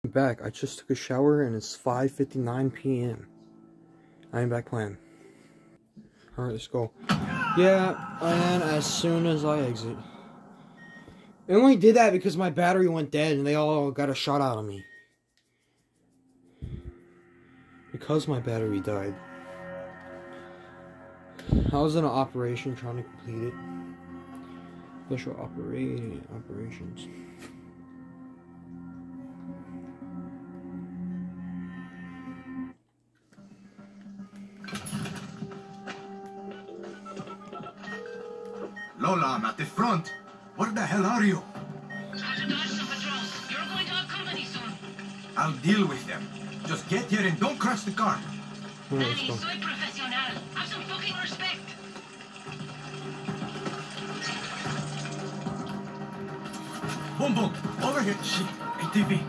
Back. I just took a shower and it's 5:59 p.m. I am back playing. Alright, let's go. Yeah, and as soon as I exit. I only did that because my battery went dead and they all got a shot out of me. Because my battery died. I was in an operation trying to complete it. Special operations. Lola, I'm at the front. Where the hell are you? Trying to dodge some patrols. You're going to have company soon. I'll deal with them. Just get here and don't crash the car. Danny, soy profesional. Have some fucking respect. Boom, boom. Over here. Shit. ATV.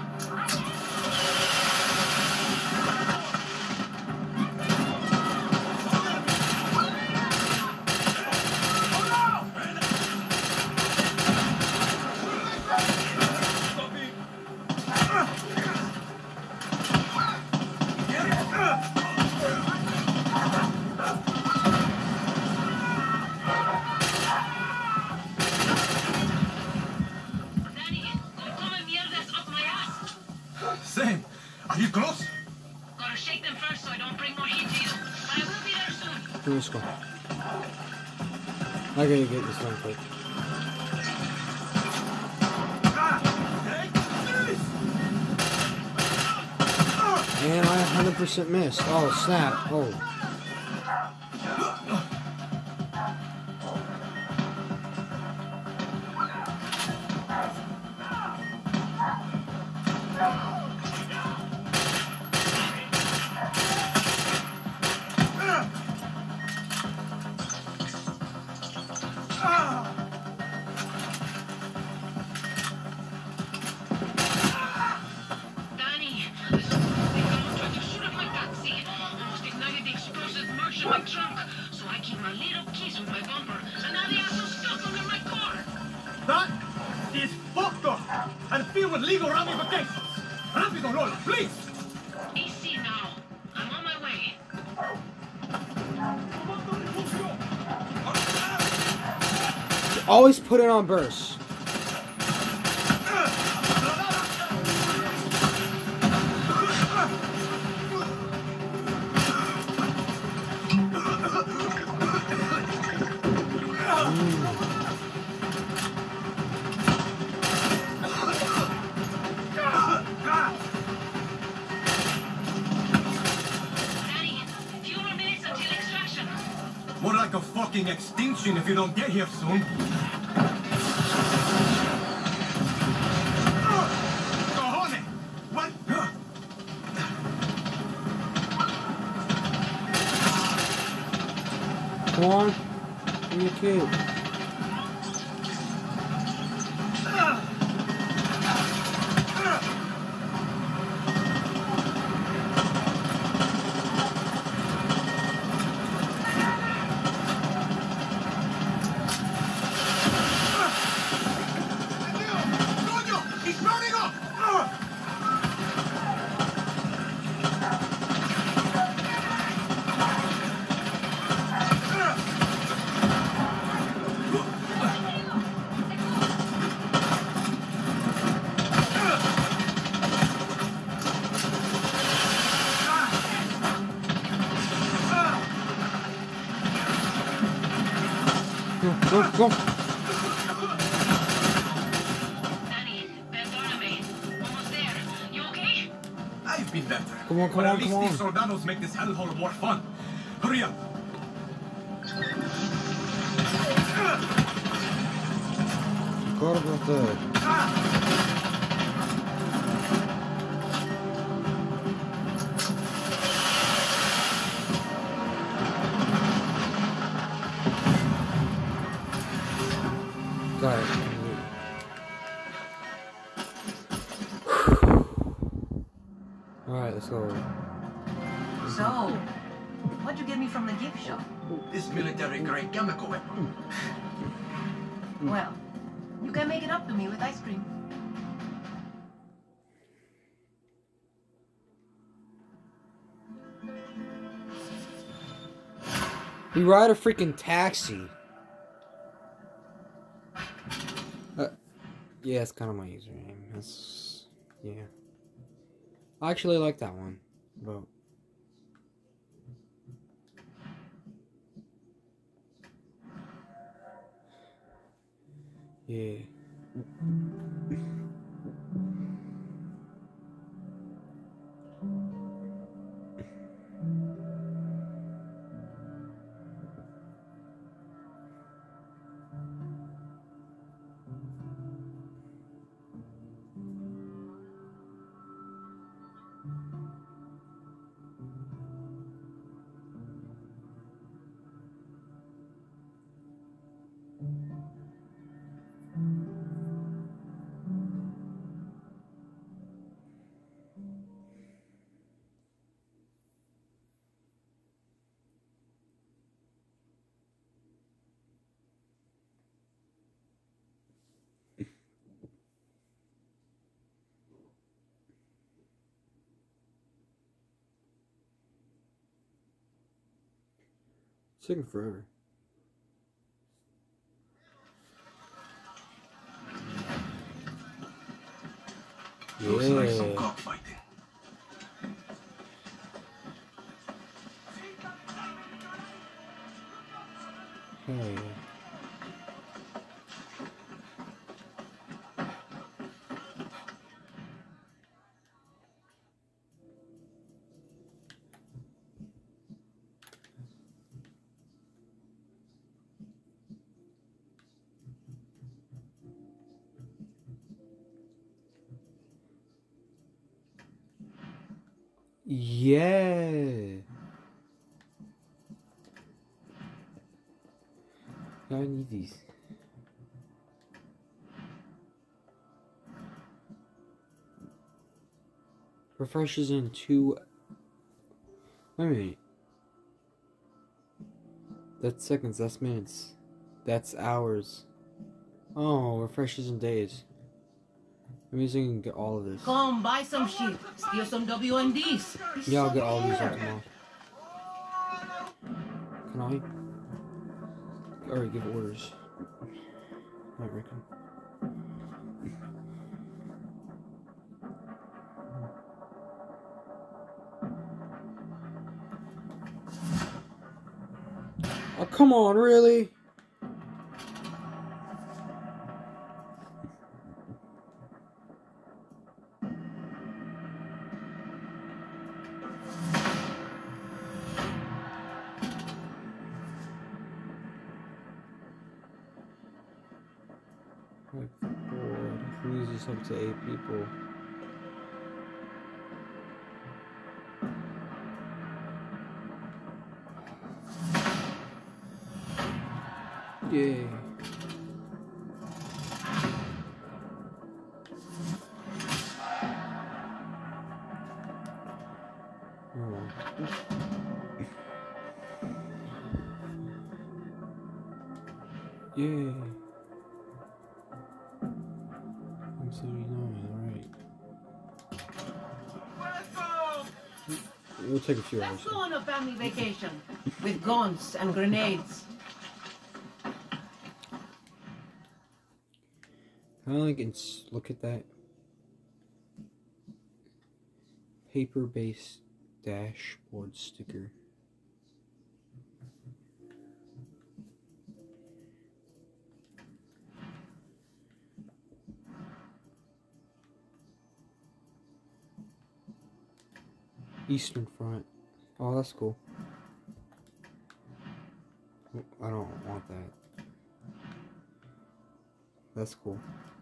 Same. Are you close? Gotta shake them first so I don't bring more heat to you. But I will be there soon. Let's go. I gotta get this done quick. And I 100% missed. Oh, snap. Oh. Danny, they almost tried to shoot up my taxi. Almost ignited the explosive merch in my trunk. So I keep my little keys with my bumper. And now the asshole's stuck under my car. That is fucked up and filled with legal ramifications. Rápido, Lola, please. Easy now. I'm on my way. Always put it on burst. Danny, few more minutes until extraction. More like a fucking extinction if you don't get here soon. Cojones! What? Come on. Give me a kid. Coño! He's burning up! Go. Danny, perdóname. Almost there. You okay? I've been better. Come on, But at least come these on. soldados make this hellhole more fun. Hurry up. Forgot about that. Got it. Alright, let's go. So, what'd you get me from the gift shop? This military-grade chemical weapon. Well, you can make it up to me with ice cream. We ride a freaking taxi. Yeah, it's kind of my username. That's, yeah. I actually like that one. But yeah. It's taking forever. Looks like some Yeah. cockfighting. Hey. Yeah. I need these. Refreshes in 2. Wait a minute. That's seconds, that's minutes. That's hours. Oh, refreshes in days. I'm using get all of this. Come, buy some shit. Steal some WMDs. Yeah, I'll get all these out tomorrow. Can I? Alright, give orders. I reckon. Oh, come on, really? My board. Who is this up to 8 people? Yay. Yay. I'm 79, alright. We'll take a few hours. Let's go on a family vacation with guns and grenades. I like look at that paper-based dashboard sticker. Eastern Front. Oh, that's cool. I don't want that. That's cool.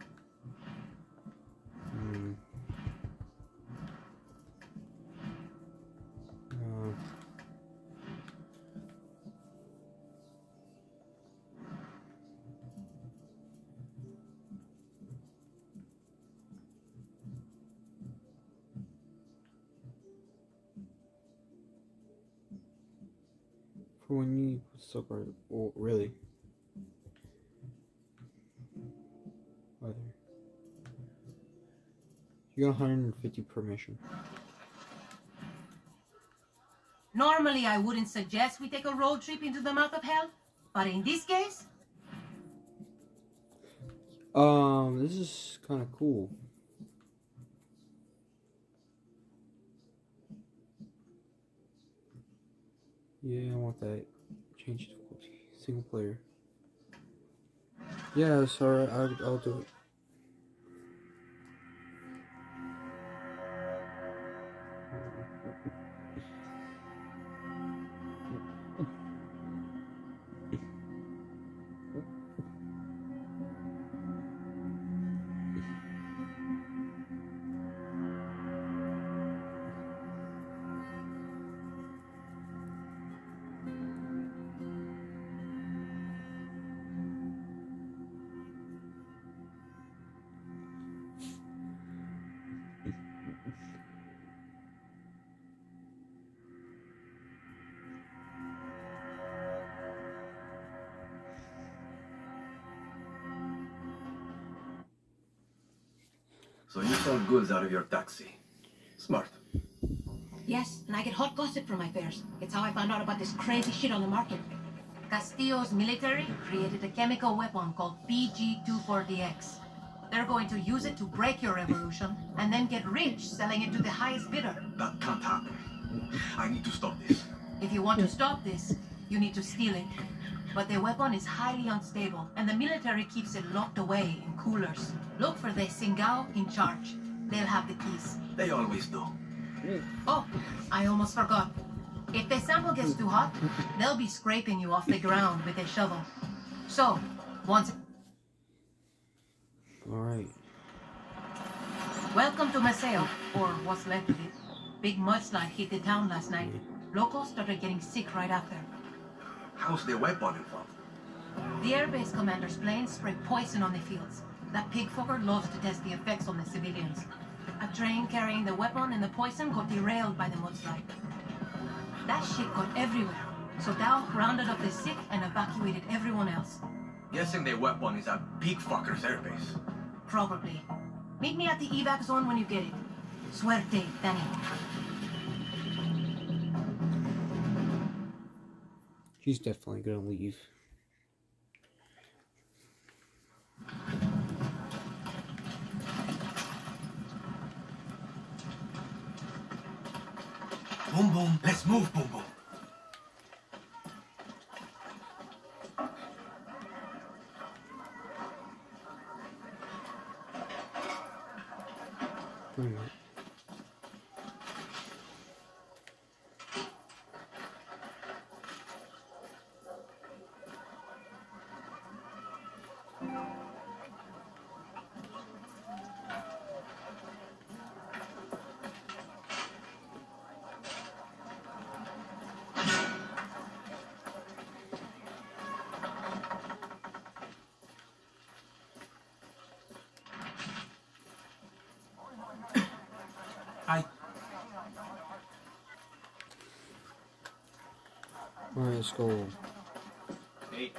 For when you so far, oh really? Weather. You got 150 per mission. Normally, I wouldn't suggest we take a road trip into the mouth of hell, but in this case... This is kind of cool. Yeah, I want that. Change difficulty. Single player. Yeah, sorry, I'll do it. So you sold goods out of your taxi. Smart. Yes, and I get hot gossip from my fares. It's how I found out about this crazy shit on the market. Castillo's military created a chemical weapon called PG-24DX. They're going to use it to break your revolution and then get rich selling it to the highest bidder. That can't happen. I need to stop this. If you want to stop this, you need to steal it. But the weapon is highly unstable, and the military keeps it locked away in coolers. Look for the Singao in charge. They'll have the keys. They always do. Oh, I almost forgot. If the sample gets too hot, they'll be scraping you off the ground with a shovel. So, once... Alright. Welcome to Maceo, or what's left of it. Big mudslide hit the town last night. Locals started getting sick right after. How's the weapon involved? The airbase commander's planes sprayed poison on the fields. That pig fucker loves to test the effects on the civilians. A train carrying the weapon and the poison got derailed by the mudslide. That shit got everywhere, so Dow rounded up the sick and evacuated everyone else. Guessing the weapon is at pig fucker's airbase. Probably. Meet me at the evac zone when you get it. Suerte, Danny. She's definitely gonna leave. Boom boom, let's move, boom boom. Wait a minute. Alright, let's go. Hey.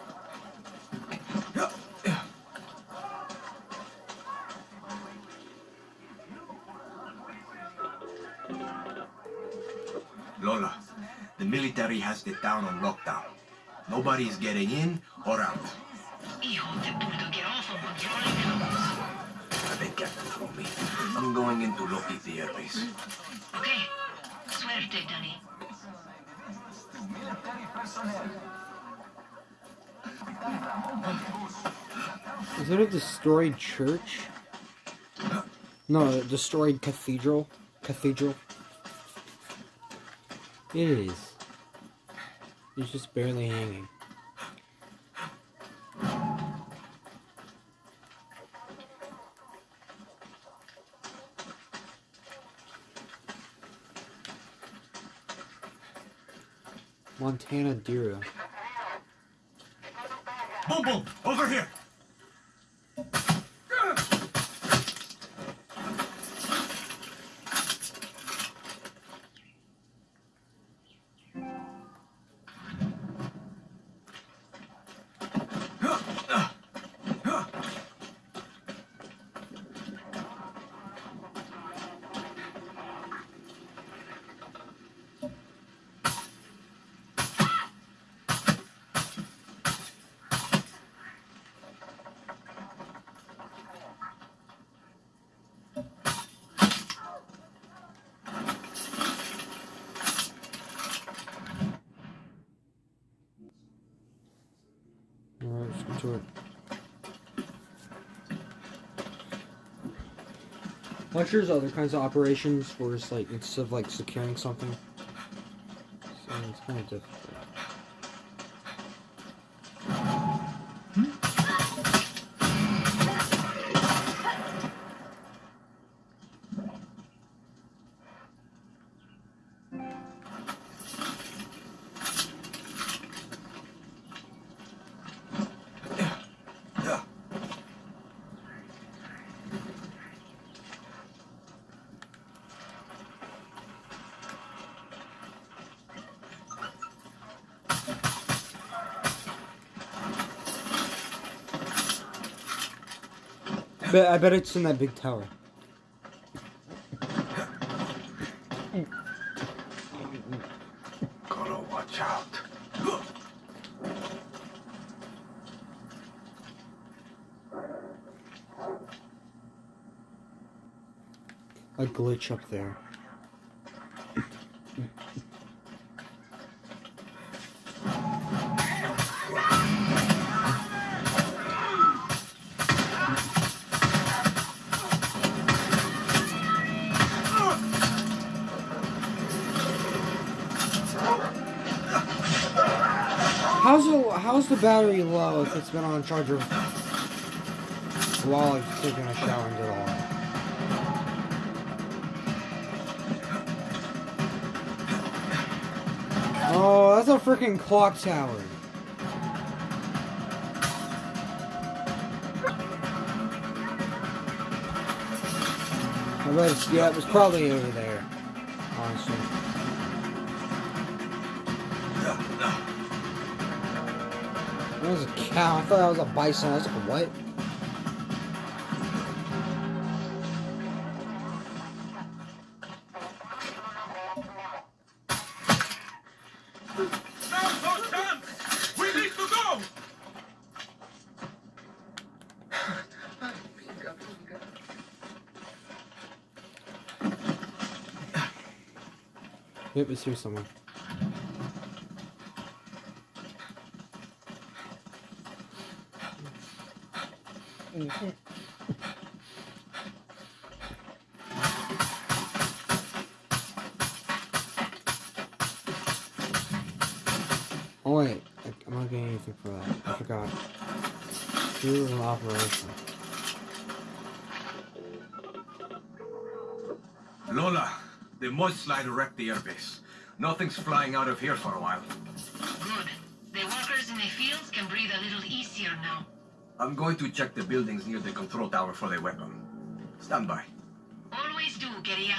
Lola, the military has the town on lockdown. Nobody is getting in or out. Hijo de puta, get off of controlling They can't control me. I'm going in to locate the airbase. Okay. Suerte, Danny. Is that a destroyed church? No, a destroyed cathedral. Cathedral. It is. It's just barely hanging. Montana Dira. Boom boom, over here. to it. I'm sure there's other kinds of operations where it's like, instead of like securing something, so it's kind of difficult. I bet it's in that big tower. Gotta watch out. A glitch up there. How's the battery low if it's been on charger while I've taken a shower and did all that? Oh, that's a freaking clock tower. I bet it's, yeah, it was probably over there, honestly. That was a cow. I thought that was a bison. I was like, what? Now's our chance! We need to go! Yep, it's here somewhere. Oh wait, I'm not getting anything for that. I forgot. This is an operation. Lola, the mudslide wrecked the airbase. Nothing's flying out of here for a while. Good. The workers in the fields can breathe a little easier now. I'm going to check the buildings near the control tower for their weapon. Stand by. Always do, Guerrilla.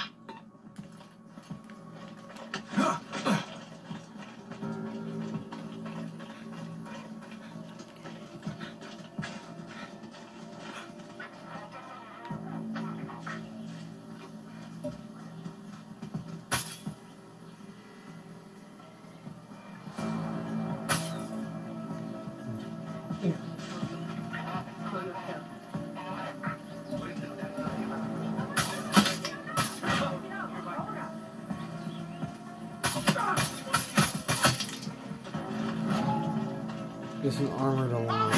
It's an armored alarm.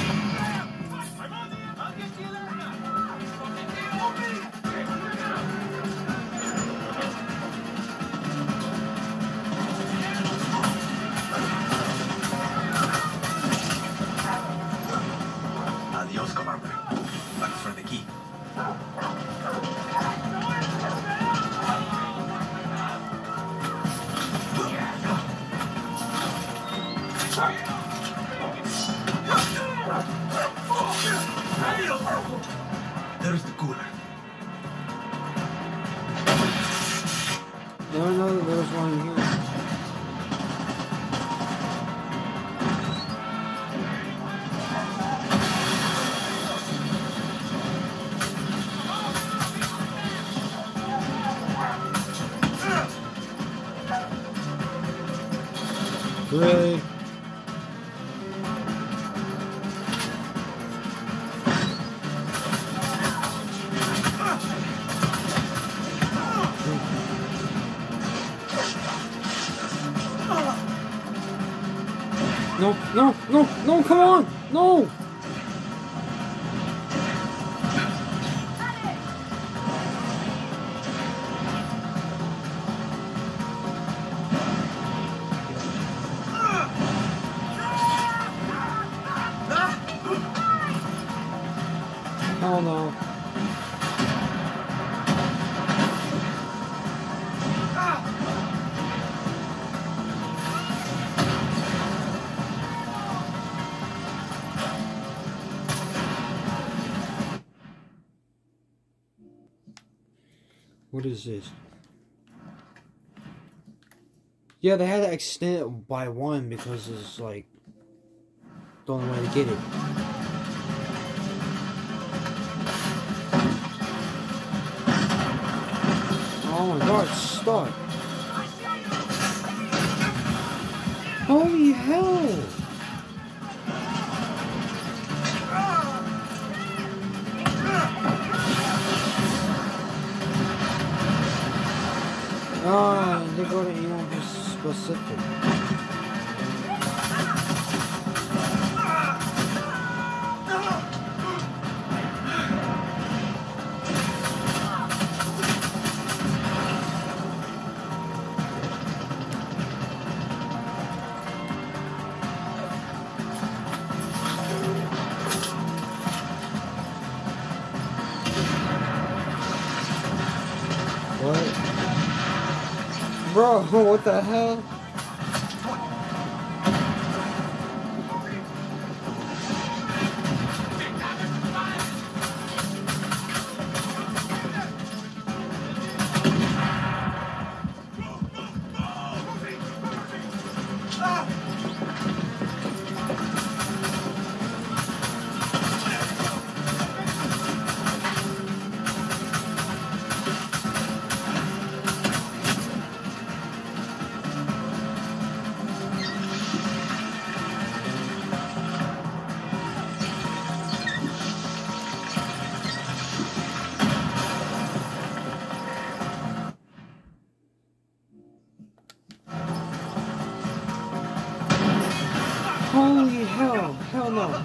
Adios, Commander. Thanks for the key. There's the cooler. No, no, there was one in here. Really? No, no, no, no, come on! No! What is this? Yeah, they had to extend it by one because it's like the only way to get it. Oh my god, it's stuck. Holy hell! Ah, they go to anyone who's specific. What? Bro, what the hell? Holy hell, hell no.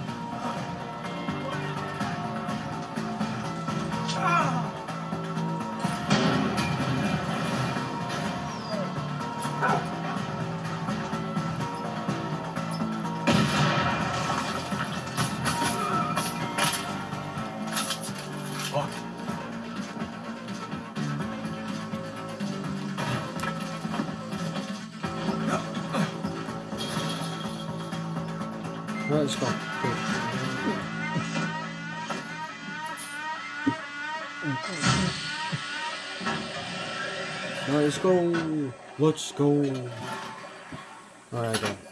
Alright, let's go. Alright, let's go. Let's go. Alright, go.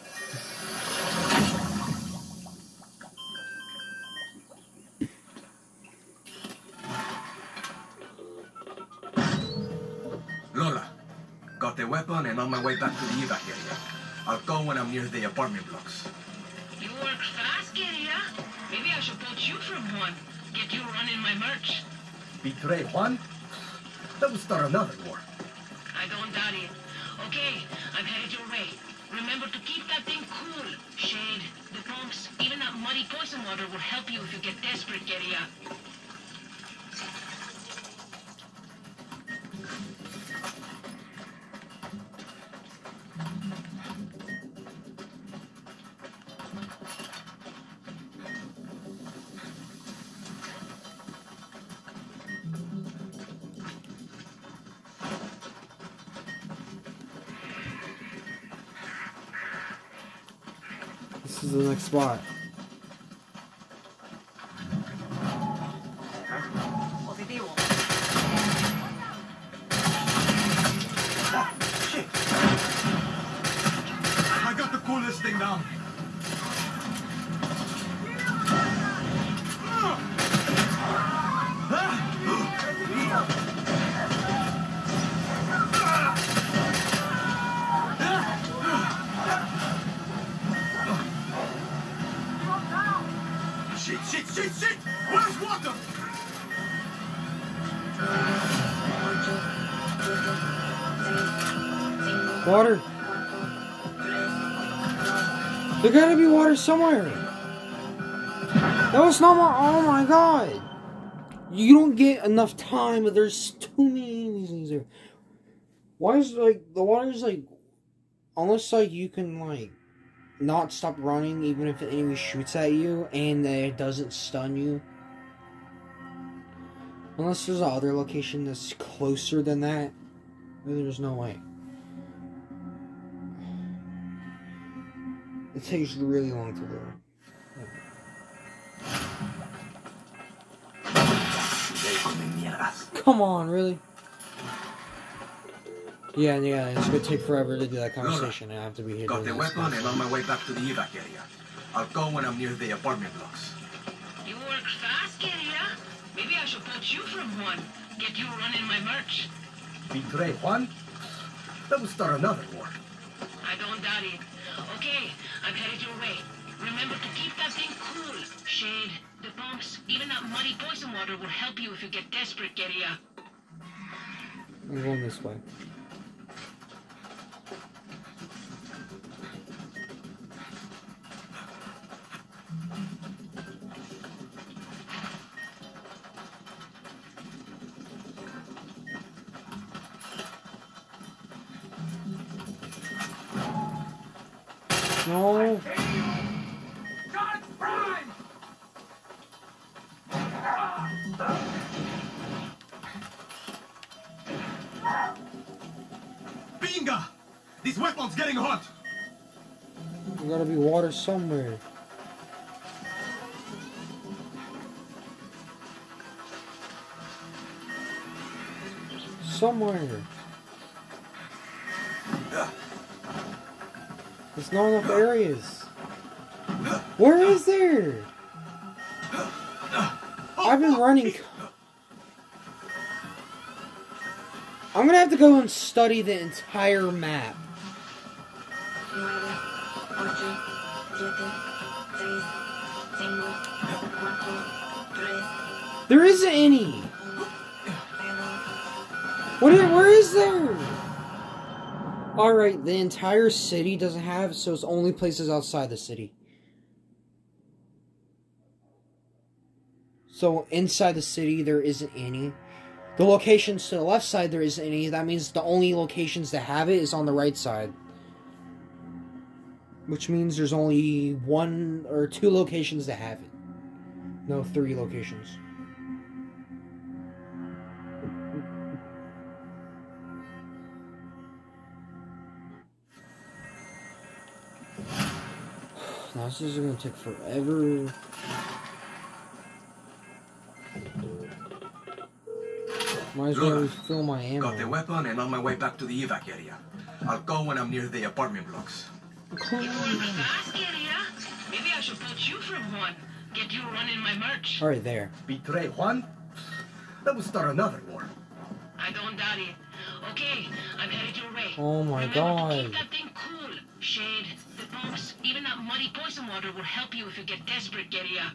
Lola, got the weapon and on my way back to the evac area. I'll go when I'm near the apartment blocks. You work fast, Guerrilla. Maybe I should poach you from Juan. Get you running my merch. Betray Juan? That would start another war. I don't doubt it. Okay, I'm headed your way. Remember to keep that thing cool. Shade, the pumps, even that muddy poison water will help you if you get desperate, Guerrilla. This is the next spot. Positivo. Shit! I got to cool this thing down. Shit! Where's water? Water. There gotta be water somewhere. That was not my. Oh my god. You don't get enough time, but there's too many of these things there. Why is like the water's like, unless like you can like not stop running even if the enemy shoots at you and it doesn't stun you. Unless there's another location that's closer than that, then there's no way. It takes really long to do. Come on, really? Yeah, it's gonna take forever to do that conversation. I have to be here. Got the doing this weapon and stuff. on my way back to the evac area. I'll go when I'm near the apartment blocks. You work fast, Guerrilla. Maybe I should poach you from one. Get you running my merch. Betray Juan? That would start another war. I don't doubt it. Okay, I'm headed your way. Remember to keep that thing cool. Shade, the pumps, even that muddy poison water will help you if you get desperate, Guerrilla. I'm going this way. No. Charge Prime! Binga! This weapon's getting hot! There gotta be water somewhere. Somewhere. There's not enough areas. Where is there? I've been running. I'm gonna have to go and study the entire map. There isn't any. Where is there? Alright, the entire city doesn't have, so it's only places outside the city. So inside the city, there isn't any. The locations to the left side, there isn't any. That means the only locations that have it is on the right side. Which means there's only 1 or 2 locations that have it. No, 3 locations. Now this is gonna take forever. Might as well refill my ammo. Got the weapon and on my way back to the evac area. I'll go when I'm near the apartment blocks. You work fast, Guerrilla. Maybe I should poach you from one. Get you running my merch. Alright, there. Betray Juan? That would start another war. I don't doubt it. Okay, I'm headed your way. Oh my Remember god. to keep that thing cool. Shade, the pumps, even that muddy poison water will help you if you get desperate, Guerrilla.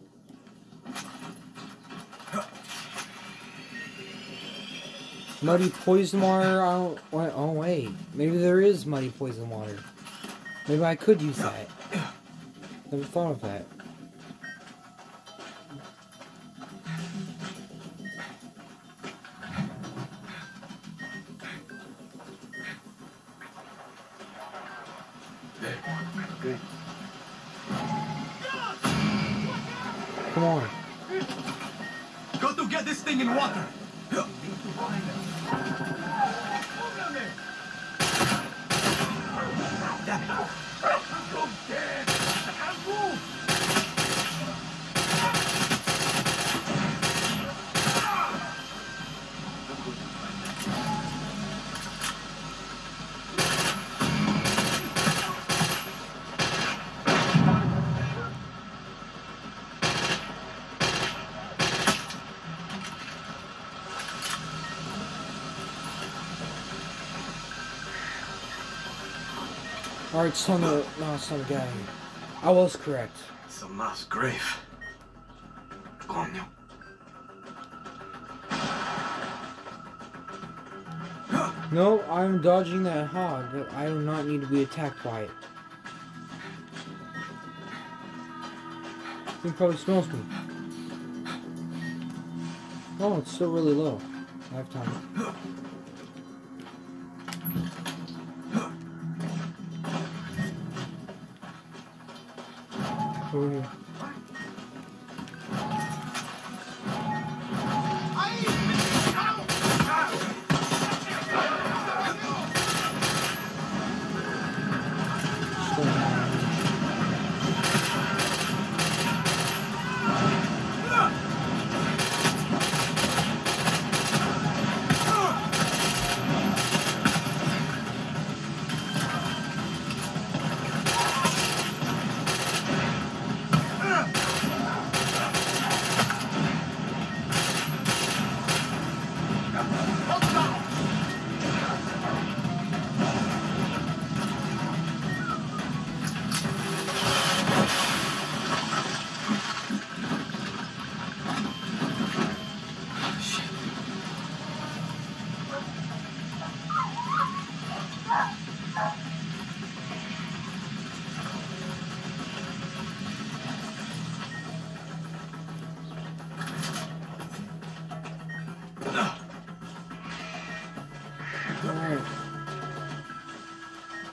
Muddy poison water? I don't. Oh wait, maybe there is muddy poison water. Maybe I could use that. Never thought of that. Good. Come on. Got to get this thing in water. Damn it. I'm dead. I can't move. Alright, it's time to. No, it's not a guy. I was correct. It's a mass grave. Coño. No, I'm dodging that hog, but I do not need to be attacked by it. He probably smells me. Oh, it's still really low. I have time. Over here.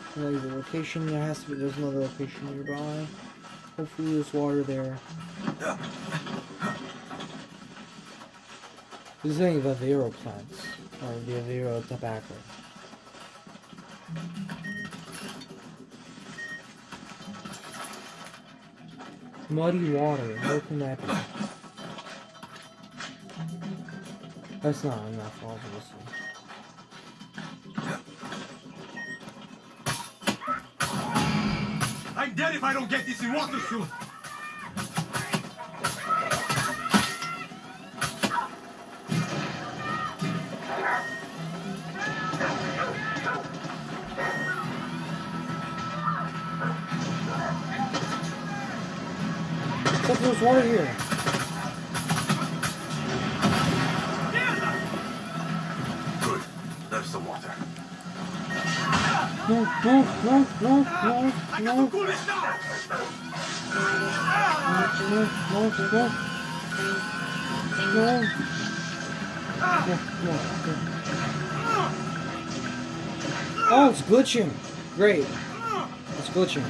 Like the location, there has to be. There's another location nearby. Hopefully, there's water there. This is any Vivero plants or Vivero tobacco. Muddy water. Where can that be? That's not enough, obviously. I'm dead if I don't get this in water soon. Except there's water here. Good. There's some water. No. I got to cool this down. Oh, it's glitching. Great. It's glitching.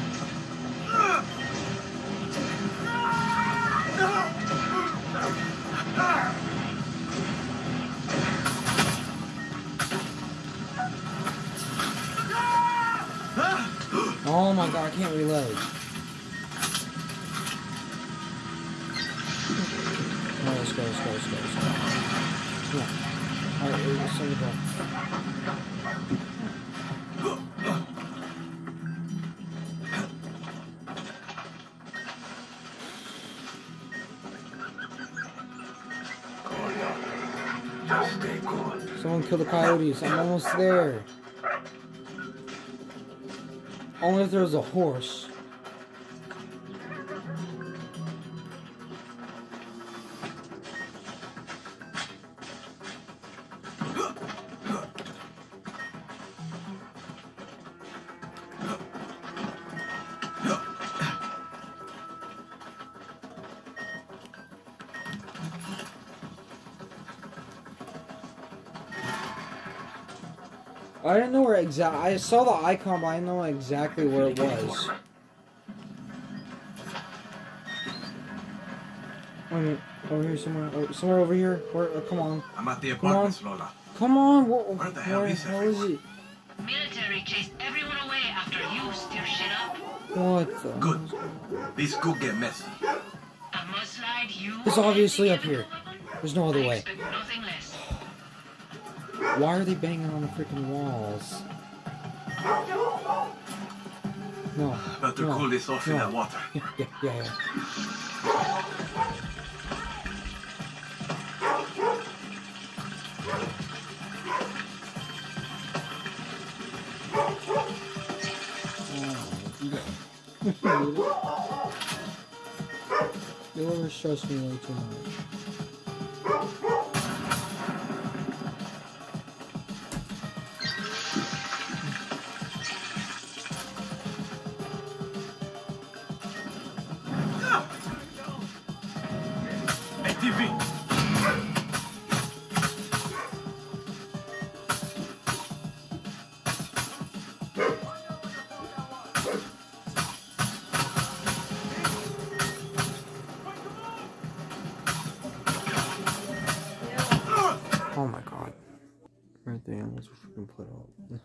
Oh my god, I can't reload. No, let's go. Come on. Alright, let's send it back. Just stay cool. Someone kill the coyotes. I'm almost there. Only if there was a horse. I didn't know where I saw the icon, but I didn't know exactly where it was. Wait a minute. Over here somewhere. Oh, somewhere over here. Where? Oh, come on. I'm at the Come on. apartments, Lola. Come on. Where the hell is Where is everyone? it? Military chased everyone away after you stir shit up. What the? Good. This could get messy. A mudslide, you... It's obviously up here. There's no other I way. expect nothing less. Why are they banging on the freaking walls? No. Better no, cool this off in no. that water. Yeah. You overstress me way too much. ATV. Oh my god. Right there, let's freaking put up.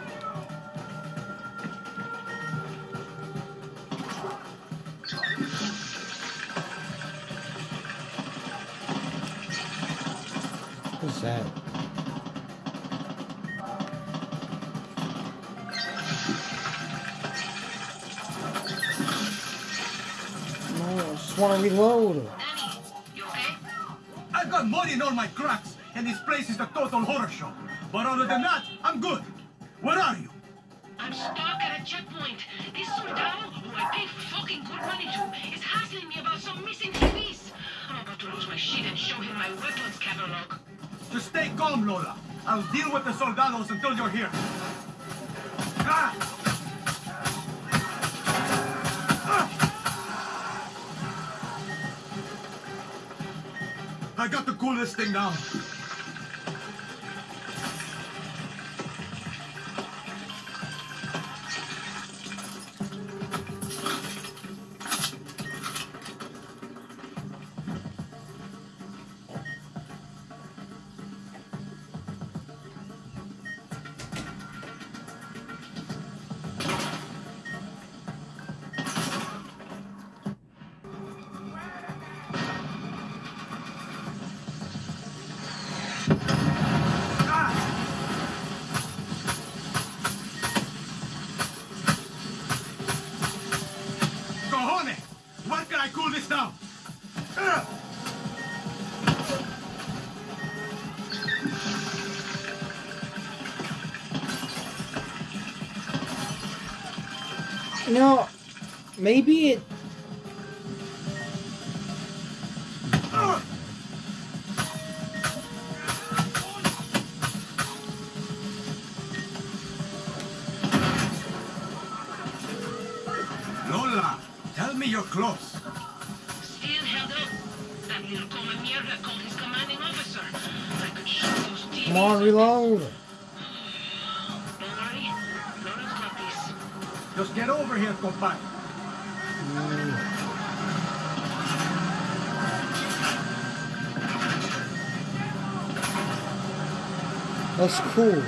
What's that? No, I just want to reload. Danny, you okay? I've got mud in all my cracks, and this place is a total horror show. But other than that, I'm good. Where are you? I'm stuck at a checkpoint. This soldado, who I pay fucking good money to, is hassling me about some missing TVs. I'm about to lose my shit and show him my weapons catalog. Just stay calm, Lola. I'll deal with the soldados until you're here. Ah! I got to cool this thing down. No, maybe it. Lola, tell me you're close. Still held up. That little coma mierda called his commanding officer. I could shoot those TVs. Come on, reload. Don't worry. Lawrence got this. Just get over here, compadre. That's cool.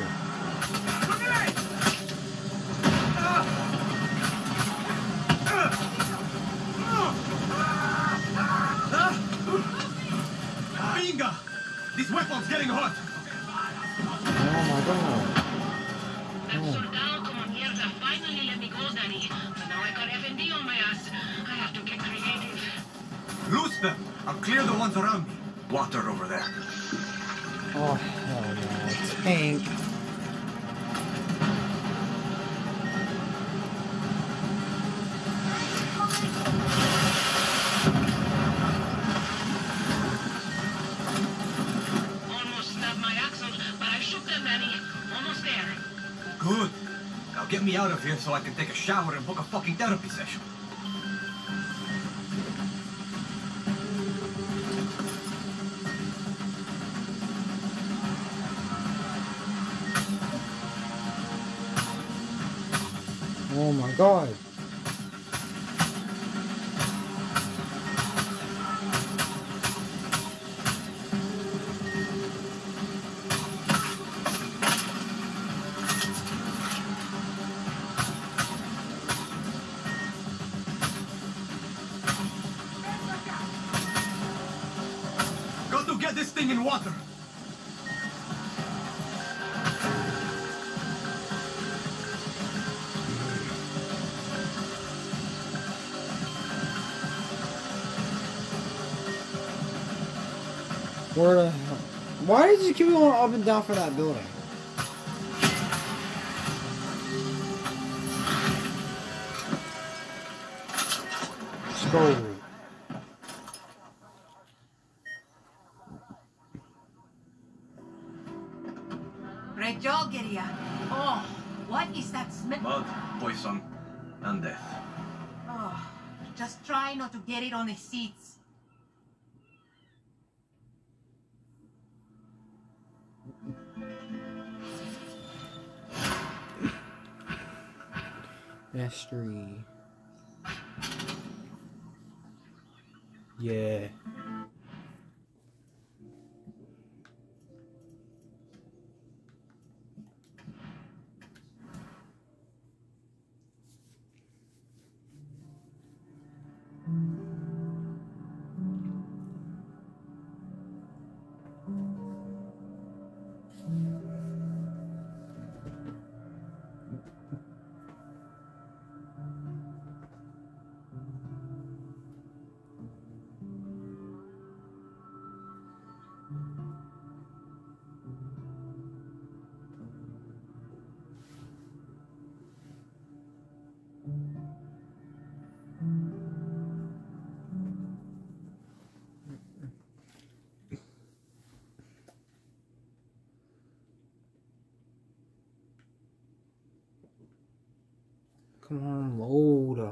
Bingo! This weapon's getting hot. Oh my god. That soldado como mierda finally let me go, Danny. But now I got FND on my ass. I have to get creative. Loose them. I'll clear the ones around me. Water over there. Oh hell no. Tank. Almost snapped my axle, but I shook them, Danny. Almost there. Good. Now get me out of here so I can take a shower and book a fucking therapy session. Oh my god. Got to get this thing in water. Where the hell? Why did you keep going up and down for that building? Let's go. Great job, Gideon. Oh, what is that smell? Mud, poison, and death. Oh, just try not to get it on the seats. Mastery. Yeah. Come on, load.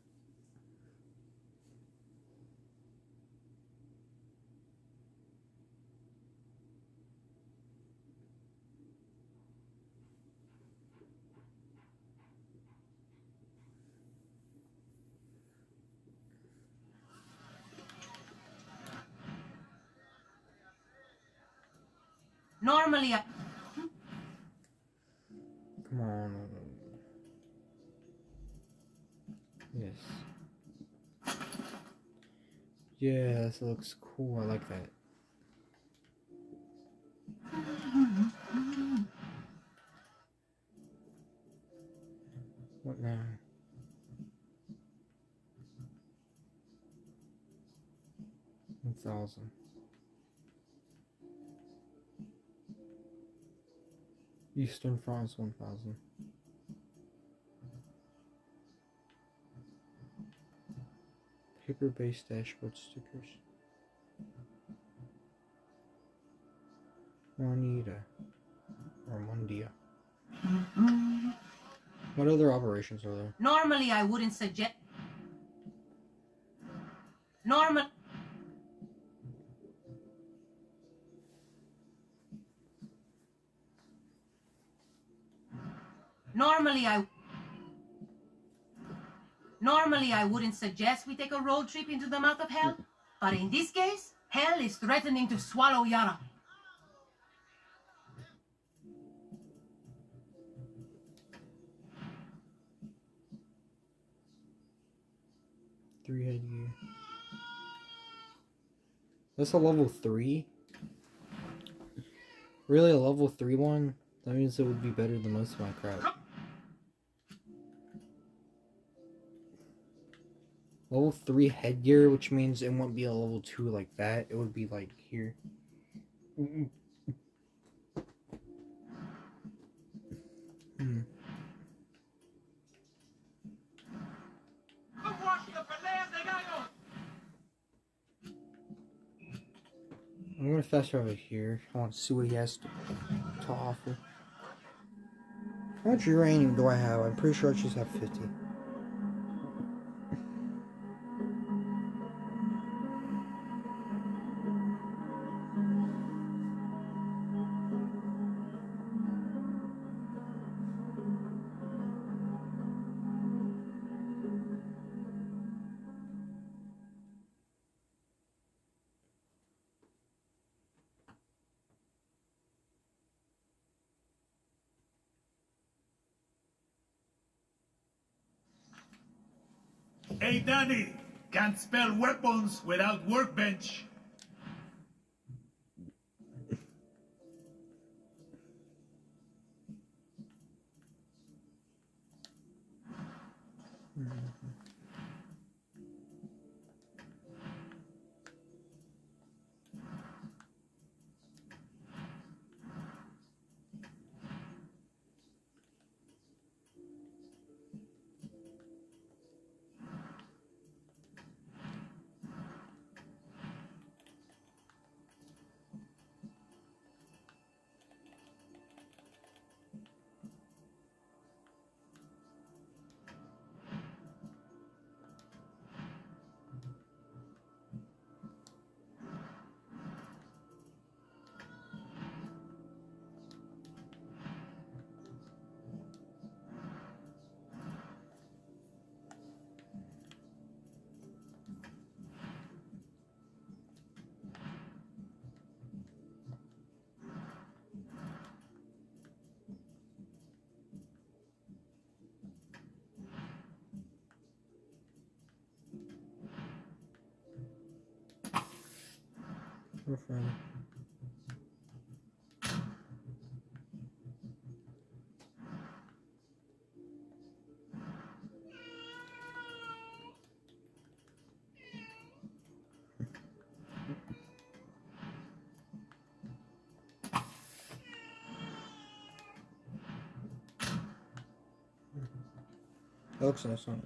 Normally, Come on. Yes. Yeah, this looks cool. I like that. What now? $1,000. Eastern France 1,000. Paper-based dashboard stickers. Monita. Or Mondia. What other operations are there? Normally, I wouldn't suggest. Normally, I wouldn't suggest we take a road trip into the mouth of hell, but in this case, hell is threatening to swallow Yara. Three headgear. That's a level 3? Really, a level 3 one? That means it would be better than most of my crap. Level 3 headgear, which means it won't be a level 2 like that. It would be like here. I'm gonna fast travel here. I want to see what he has to offer. How much uranium do I have? I'm pretty sure I just have 50. Hey, Danny, can't spell weapons without workbench. Girlfriend. That looks nice on it.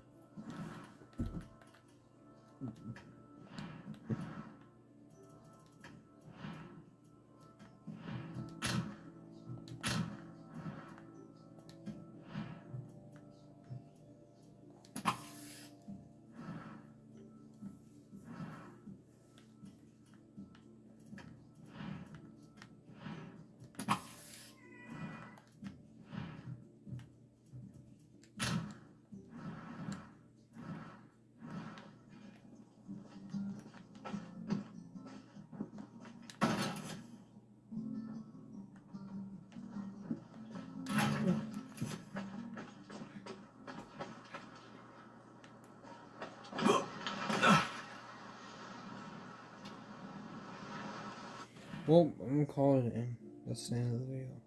Well, I'm gonna call it in. That's the end of the video.